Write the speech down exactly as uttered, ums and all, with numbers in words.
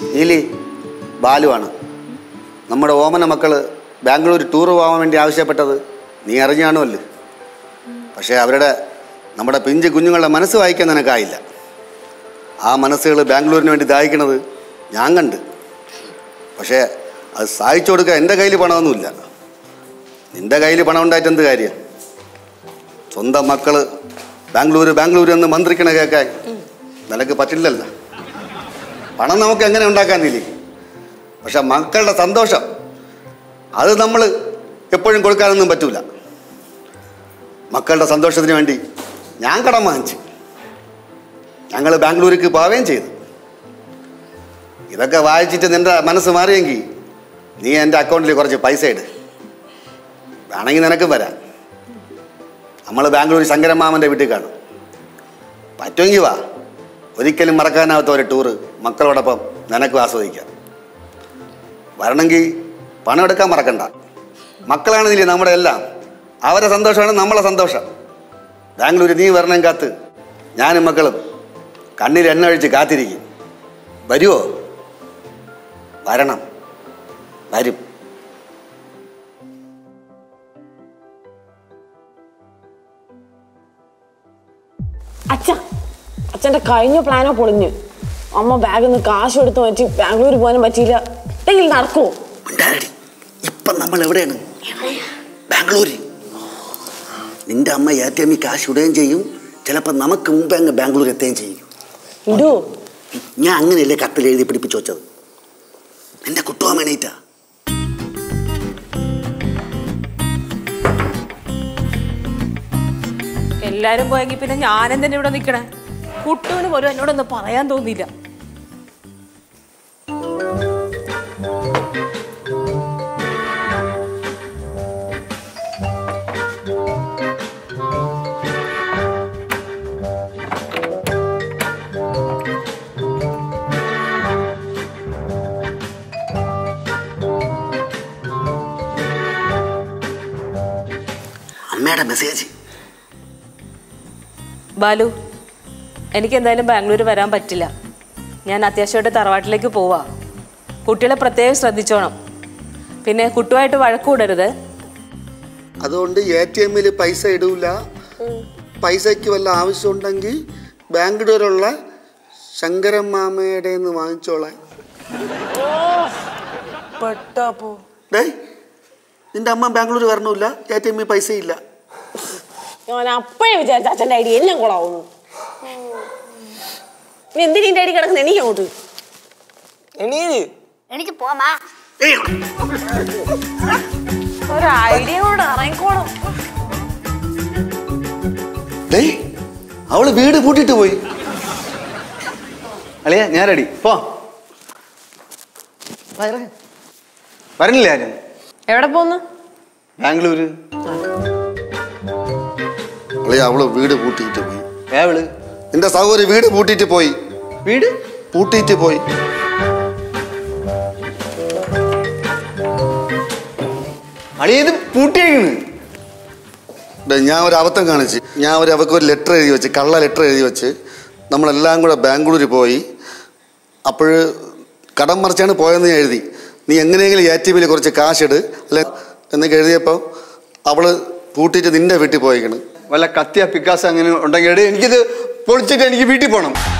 നീലി ബാലുവാണ്. നമ്മുടെ ഓമന മക്കൾ ബാംഗ്ലൂർ ടൂർ പോകാൻ വേണ്ടി ആവശ്യപ്പെട്ടത് നീ അറിഞ്ഞാണുമല്ലോ. പക്ഷേ അവരുടെ നമ്മുടെ പിഞ്ച് കുഞ്ഞുങ്ങളുടെ മനസ്സ് വായിക്കാൻ നിനക്കായില്ല. ആ മനസ്സുകൾ ബാംഗ്ലൂരിന് വേണ്ടി ദാഹിക്കണത് ഞാൻ കണ്ട്. പക്ഷേ അത് സഹായിച്ചു കൊടുക്കാൻ എൻ്റെ കയ്യിൽ പണമൊന്നുമില്ല. നിൻ്റെ കയ്യിൽ പണം ഉണ്ടായിട്ട് എന്ത് കാര്യം? സ്വന്തം മക്കൾ ബാംഗ്ലൂർ ബാംഗ്ലൂർ എന്ന് മന്ത്രിക്കണ കേൾക്കാൻ നിനക്ക് പറ്റില്ലല്ലോ. പണം നമുക്ക് എങ്ങനെ ഉണ്ടാക്കാന്നില്ലേ? പക്ഷെ മക്കളുടെ സന്തോഷം അത് നമ്മൾ എപ്പോഴും കൊടുക്കാനൊന്നും പറ്റൂല. മക്കളുടെ സന്തോഷത്തിന് വേണ്ടി ഞാൻ കടം വാങ്ങിച്ചു. ഞങ്ങൾ ബാംഗ്ലൂർക്ക് പോവുകയും ചെയ്തു. ഇതൊക്കെ വായിച്ചിട്ട് നിൻ്റെ മനസ്സ് മാറിയെങ്കിൽ നീ എൻ്റെ അക്കൗണ്ടിൽ കുറച്ച് പൈസ ഇട്. വേണമെങ്കിൽ നിനക്കും വരാം. നമ്മൾ ബാംഗ്ലൂർ ശങ്കരമാമൻ്റെ വീട്ടിൽ കാണും. പറ്റുമെങ്കിൽ വാ. ഒരിക്കലും മറക്കാനാവാത്ത ഒരു ടൂറ് മക്കളോടൊപ്പം നിനക്കും ആസ്വദിക്കാം. വരണമെങ്കിൽ പണം എടുക്കാൻ മറക്കണ്ട. മക്കളാണെന്നില്ലേ നമ്മുടെ എല്ലാം. അവരെ സന്തോഷമാണ് നമ്മളെ സന്തോഷം. ബാംഗ്ലൂർ നീ വരണം കാത്ത് ഞാനും മക്കളും കണ്ണിൽ എണ്ണ ഒഴിച്ച് കാത്തിരിക്കും. വരുമോ? വരണം. വരും. അച്ഛ അച്ഛൻ്റെ കഴിഞ്ഞ പ്ലാനോ പൊളിഞ്ഞ്. അമ്മ ബാഗിൽ നിന്ന് കാശ് എടുത്ത് വെച്ച് ബാംഗ്ലൂർ പോകാനും പറ്റിയില്ല. എന്തെങ്കിലും നടക്കുമോ? ഇപ്പം നമ്മൾ എവിടെയാണ്? ബാംഗ്ലൂര്. നിന്റെ അമ്മ എ ടി എമ്മിൽ കാശ് ഇടുകയും ചെയ്യും. ചിലപ്പോൾ നമുക്ക് മുമ്പേ അങ്ങ് ബാംഗ്ലൂർ എത്തുകയും ചെയ്യും. ഇടുവോ? ഞാൻ അങ്ങനെയല്ലേ കത്തിൽ എഴുതി പിടിപ്പിച്ചു വെച്ചത്. നിന്റെ കുട്ടുവാൻ വേണേറ്റാ. എല്ലാരും പോയെങ്കിൽ പിന്നെ ഞാനെന്തിനാ ഇവിടെ നിൽക്കണേ? കുട്ടുവിന് പോലും എന്നോടൊന്നും പറയാൻ തോന്നിയില്ല. അമ്മയുടെ മെസ്സേജ്. ബാലു, എനിക്ക് എന്തായാലും ബാംഗ്ലൂർ വരാൻ പറ്റില്ല. ഞാൻ അത്യാവശ്യമായിട്ട് തറവാട്ടിലേക്ക് പോവാ. കുട്ടികളെ പ്രത്യേകം ശ്രദ്ധിച്ചോണം. പിന്നെ കുട്ടുമായിട്ട് വഴക്കൂടരുത്. അതുകൊണ്ട് എ ടി എമ്മിൽ പൈസ ഇടൂല. പൈസയ്ക്ക് വല്ല ആവശ്യമുണ്ടെങ്കിൽ ബാംഗ്ലൂരുള്ള ശങ്കരൻ മാമയുടെ വാങ്ങിച്ചോളാൻ. നിന്റെ അമ്മ ബാംഗ്ലൂർ വരണമില്ല. എ ടി എമ്മിൽ പൈസ ഇല്ല. ഞാൻ അപ്പോഴേ വിചാരിച്ച അച്ഛൻ്റെ ഐഡിയ എല്ലാം കൊളാവുന്നു. എന്തിനാ എൻ്റെ ഐഡി കിടക്കുന്നത്? എനിക്ക് അങ്ങോട്ട് എനിക്ക് പോമാ. ഒരു ഐഡിയ കൊണ്ട് ഇറങ്ങിക്കോളും. അവള് വീട് പൂട്ടിട്ട് പോയി. അളിയാ ഞാൻ റെഡി. പോ. വരണില്ല ആരും. എവിടെ പോന്ന്? ബാംഗ്ലൂര്. അളിയാ അവള് വീട് പൂട്ടിയിട്ട് പോയി. ഏവള്? നിന്റെ സഹോദരി വീട് പൂട്ടിയിട്ട് പോയി. വീട് പൂട്ടിയിട്ട് പോയി. അളിയത് പൂട്ടിയേക്കുന്നു. ഞാൻ ഒരു അബദ്ധം കാണിച്ച് ഞാൻ ഒരു അവർക്ക് ഒരു ലെറ്റർ എഴുതി വെച്ച് കള്ള ലെറ്റർ എഴുതി വെച്ച് നമ്മളെല്ലാം കൂടെ ബാംഗ്ലൂരിൽ പോയി. അപ്പോൾ കടം മറിച്ചാണ് പോയെന്ന് ഞാൻ എഴുതി. നീ എങ്ങനെയെങ്കിലും എ ടി എമ്മിൽ കുറച്ച് കാശിട് അല്ലെ എന്നൊക്കെ എഴുതിയപ്പോൾ അവള് പൂട്ടിയിട്ട് നിന്റെ വീട്ടിൽ പോയിക്കണം. വല്ല കത്തിയ പിക്കാസ് അങ്ങനെ ഉണ്ടെങ്കിൽ എനിക്കിത് പൊളിച്ചിട്ട് എനിക്ക് വീട്ടിൽ പോകണം.